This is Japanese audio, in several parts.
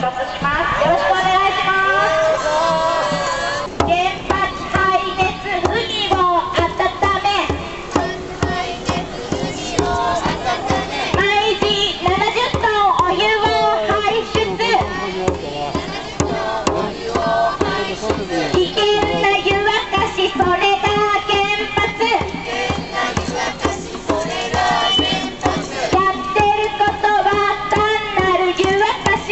出します。よろしくお願いします。原発廃熱ウニを温め、毎時70トンお湯を排出。危険な湯沸かし、それが原発。やってることは単なる湯沸かし。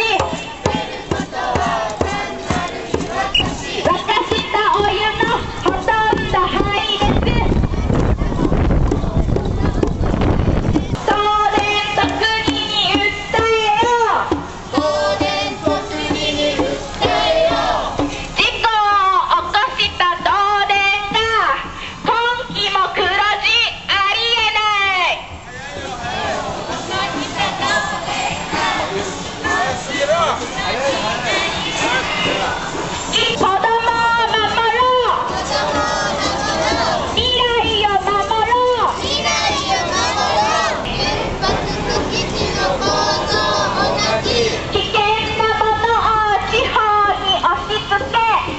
沸かしたお湯のほとんど排熱。東電と国に訴えよう。事故を起こした東電が今期も黒字、ありえない。子供を守ろう。未来を守ろう。危険なものを地方に押し付け、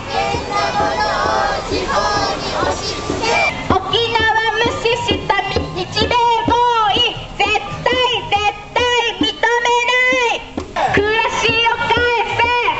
沖縄無視した日米合意、絶対認めない。暮らしを返せ。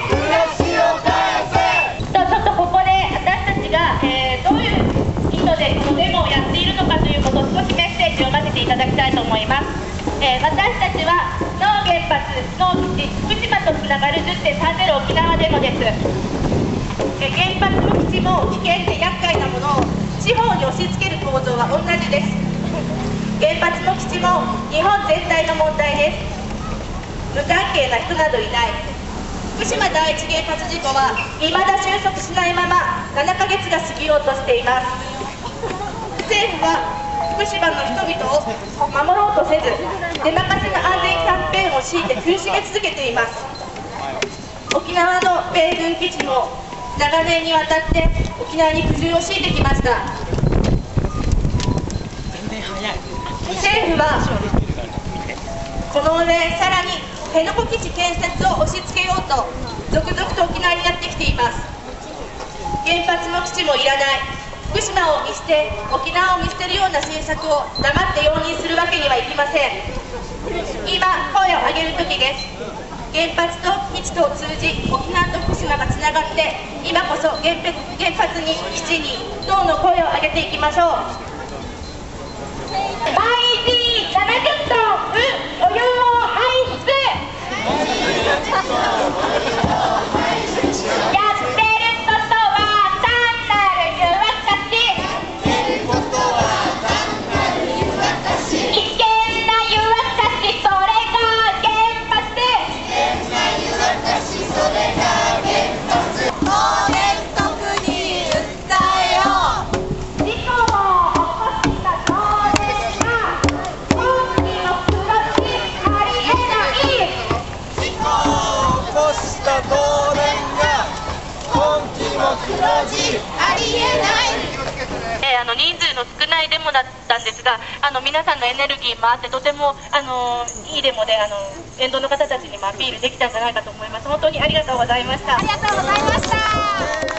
ちょっとここで私たちが、どういう意図でこのデモをやっているのかということを少しメッセージを読ませていただきたいと思います。私たちはノー原発、ノー基地、福島とつながる 10.30 沖縄デモです。原発も基地も危険で厄介なものを地方に押し付ける構造は同じです。原発も基地も日本全体の問題です。無関係な人などいない。福島第一原発事故は未だ収束しないまま7ヶ月が過ぎようとしています。政府は福島の人々を守ろうとせず、出任せの安全キャンペーンを強いて苦しめ続けています。沖縄の米軍基地も長年にわたって沖縄に苦渋を強いてきました。政府はこの上さらに辺野古基地建設を押し付けようと続々と沖縄にやってきています。原発も基地もいらない、福島を見捨て沖縄を見捨てるような政策を黙って容認するわけにはいきません。今声を上げる時です。原発と基地とを通じ沖縄と福島がつながって、今こそ原発に基地に党の声を上げていきましょう。毎時70トンお湯を排出。やってることは単なる湯沸かし。危険な湯沸かし、それが原発。事故を起こした東電が今期も黒字、ありえない。人数の少ないデモだったんですが、皆さんのエネルギーもあって、とてもいいデモで沿道の方たちにもアピールできたんじゃないかと思います。本当にありがとうございました。 ありがとうございました。